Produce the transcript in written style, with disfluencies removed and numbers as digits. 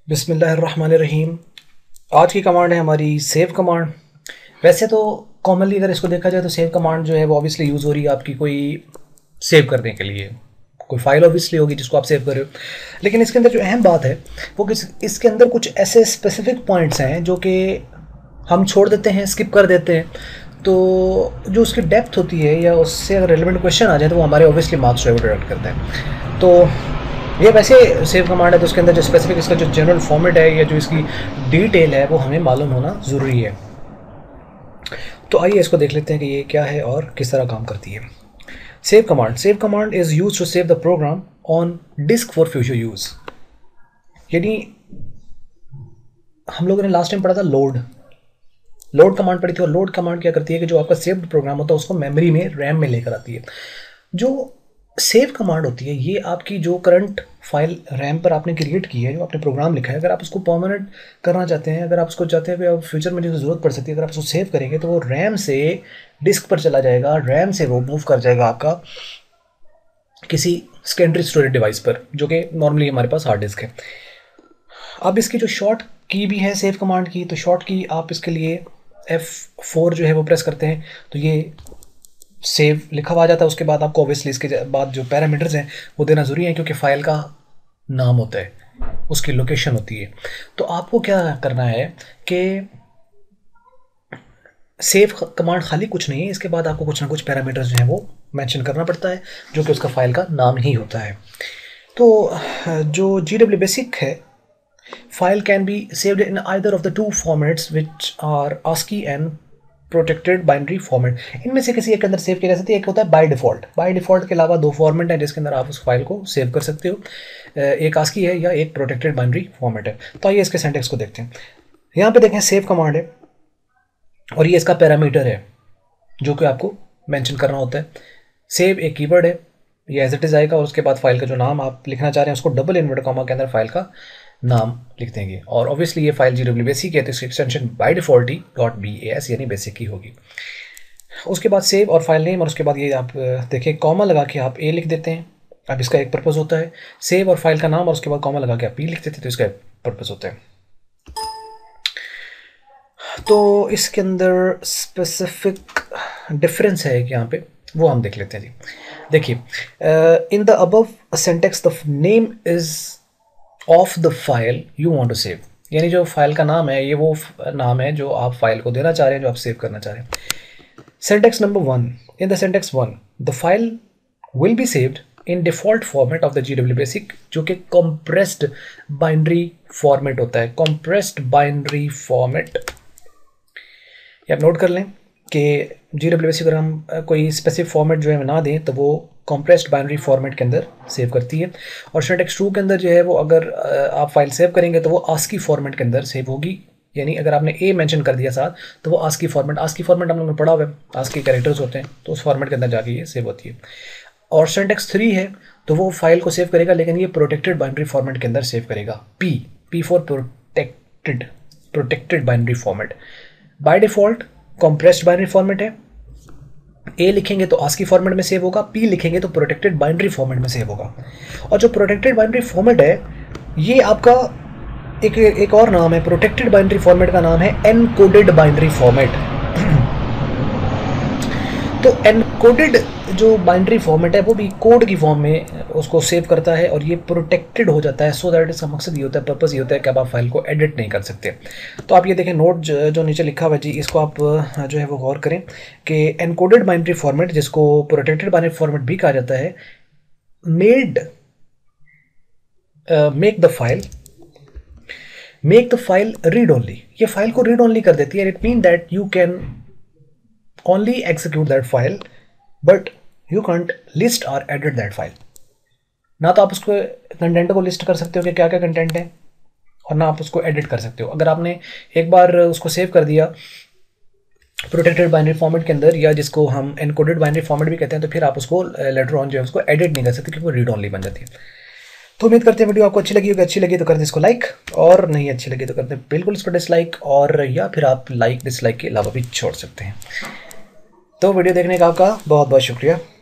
बिस्मिल्लाहिर्रहमानिर्रहीम। आज की कमांड है हमारी सेव कमांड। वैसे तो कॉमनली अगर इसको देखा जाए तो सेव कमांड जो है वो ऑब्वियसली यूज़ हो रही है आपकी कोई सेव करने के लिए, कोई फाइल ऑब्वियसली होगी जिसको आप सेव कर रहे हो। लेकिन इसके अंदर जो अहम बात है वो इसके अंदर कुछ ऐसे स्पेसिफिक पॉइंट्स हैं जो कि हम छोड़ देते हैं, स्किप कर देते हैं। तो जो उसकी डेप्थ होती है या उससे अगर रेलिवेंट क्वेश्चन आ जाए तो वो हमारे ऑब्वियसली मार्क्स जो है वो डिडक्ट करते हैं। तो ये वैसे सेव कमांड है तो उसके अंदर जो स्पेसिफिक इसका जो जनरल फॉर्मेट है या जो इसकी डिटेल है वो हमें मालूम होना ज़रूरी है। तो आइए इसको देख लेते हैं कि ये क्या है और किस तरह काम करती है। Save command is use to save the program on disk for future use. यानी हम लोगों ने लास्ट टाइम पढ़ा था लोड कमांड पढ़ी थी। और लोड कमांड क्या करती है कि जो आपका सेव्ड प्रोग्राम होता है उसको मेमोरी में, रैम में लेकर आती है। जो सेव कमांड होती है ये आपकी जो करंट फाइल रैम पर आपने क्रिएट की है, जो आपने प्रोग्राम लिखा है, अगर आप उसको परमानेंट करना चाहते हैं, अगर आप उसको चाहते हैं कि आप फ्यूचर में जो ज़रूरत पड़ सकती है, अगर आप उसको सेव करेंगे तो वो रैम से डिस्क पर चला जाएगा, रैम से वो मूव कर जाएगा आपका किसी सेकेंडरी स्टोरेज डिवाइस पर, जो कि नॉर्मली हमारे पास हार्ड डिस्क है। अब इसकी जो शॉर्ट की भी है सेव कमांड की, तो शॉर्ट की आप इसके लिए F4 जो है वो प्रेस करते हैं तो ये सेव लिखा हुआ आ जाता है। उसके बाद आपको ऑब्वियसली इसके बाद जो पैरामीटर्स हैं वो देना ज़रूरी है, क्योंकि फ़ाइल का नाम होता है, उसकी लोकेशन होती है। तो आपको क्या करना है कि सेव कमांड खाली कुछ नहीं है, इसके बाद आपको कुछ ना कुछ पैरामीटर्स जो हैं वो मेंशन करना पड़ता है, जो कि उसका फ़ाइल का नाम ही होता है। तो जो GW बेसिक है, file can be saved in either of the two formats which are ASCII and protected binary format. इनमें से किसी एक के अंदर सेव किया जा सकती है। एक होता है बाय डिफ़ॉल्ट के अलावा दो फॉर्मेट हैं जिसके अंदर आप उस फाइल को सेव कर सकते हो, एक ASCII है या एक प्रोटेक्टेड बाइनरी फॉर्मेट है। तो आइए इसके सिंटैक्स को देखते हैं। यहाँ पे देखें सेव कमांड है और ये इसका पैरामीटर है जो कि आपको मेंशन करना होता है। सेव एक कीवर्ड है, ये एज इट इज़ आएगा और उसके बाद फाइल का जो नाम आप लिखना चाह रहे हैं उसको डबल इन्वर्टेड कॉमा के अंदर फाइल का नाम लिख देंगे। और ऑब्वियसली ये फाइल GW बेसिक है तो इसकी एक्सटेंशन बाय डिफ़ॉल्ट ही .bas यानी बेसिक ही होगी। उसके बाद सेव और फाइल नेम, और उसके बाद ये आप देखिए कॉमा लगा के आप A लिख देते हैं। अब इसका एक पर्पज़ होता है, सेव और फाइल का नाम और उसके बाद कॉमा लगा के आप P लिख देते हैं तो इसका एक पर्पज़ होता है। तो इसके अंदर स्पेसिफिक डिफरेंस है कि यहाँ पे वो हम देख लेते हैं जी। देखिए in the above syntax the name is of the file you want to save, यानी जो फाइल का नाम है ये वो नाम है जो आप फाइल को देना चाह रहे हैं, जो आप सेव करना चाह रहे हैं। Syntax number 1, in the syntax 1 the file will be saved in default format of the GW basic, जो कि कंप्रेस्ड बाइनरी फॉर्मेट होता है। कंप्रेस्ड बाइनरी फॉर्मेट ये आप नोट कर लें कि GW बेसिक अगर हम कोई स्पेसिफिक फॉर्मेट जो है ना दें तो वो कॉम्प्रेस्ड बाइनरी फॉर्मेट के अंदर सेव करती है। और सिंटैक्स 2 के अंदर जो है वो अगर आप फाइल सेव करेंगे तो वो ASCII फॉर्मेट के अंदर सेव होगी, यानी अगर आपने A मेंशन कर दिया साथ तो वो ASCII फॉर्मेट हम लोगों ने पढ़ा हुआ है, ASCII कैरेक्टर्स होते हैं तो उस फॉर्मेट के अंदर जाके ये सेव होती है। और सिंटैक्स 3 है तो वो फाइल को सेव करेगा लेकिन ये प्रोटेक्टेड बाइनरी फॉर्मेट के अंदर सेव करेगा। P for protected binary format. By default compressed binary format है, A लिखेंगे तो ASCII फॉर्मेट में सेव होगा, P लिखेंगे तो प्रोटेक्टेड बाइनरी फॉर्मेट में सेव होगा। और जो प्रोटेक्टेड बाइनरी फॉर्मेट है ये आपका एक और नाम है, प्रोटेक्टेड बाइनरी फॉर्मेट का नाम है एनकोडेड बाइनरी फॉर्मेट। तो एनकोडेड जो बाइनरी फॉर्मेट है वो भी कोड की फॉर्म में उसको सेव करता है और ये प्रोटेक्टेड हो जाता है। सो दैट इसका मकसद ये होता है, पर्पज़ ये होता है कि आप फाइल को एडिट नहीं कर सकते। तो आप ये देखें नोट जो नीचे लिखा हुआ है जी, इसको आप जो है वो गौर करें कि एनकोडेड बाइनरी फॉर्मेट, जिसको प्रोटेक्टेड बाइनरी फॉर्मेट भी कहा जाता है, make the file read only. ये फाइल को रीड ओनली कर देती है। It mean that you can only execute that file but you can't list or edit that file। ना तो आप उसको कंटेंट को लिस्ट कर सकते हो कि क्या क्या कंटेंट है, और ना आप उसको एडिट कर सकते हो। अगर आपने एक बार उसको सेव कर दिया प्रोटेक्टेड बाइनरी फॉर्मेट के अंदर, या जिसको हम एनकोडेड बाइनरी फॉर्मेट भी कहते हैं, तो फिर आप उसको लेटर ऑन जो है उसको एडिट नहीं कर सकते क्योंकि वो रीड ओनली बन जाती है। तो उम्मीद करते हैं वीडियो आपको अच्छी लगी होगी। अच्छी लगी तो कर दें इसको लाइक, और नहीं अच्छी लगी तो कर दें बिल्कुल इस पर डिसलाइक, और या फिर आप लाइक डिसलाइक के अलावा भी छोड़ सकते हैं। तो वीडियो देखने का आपका बहुत बहुत शुक्रिया।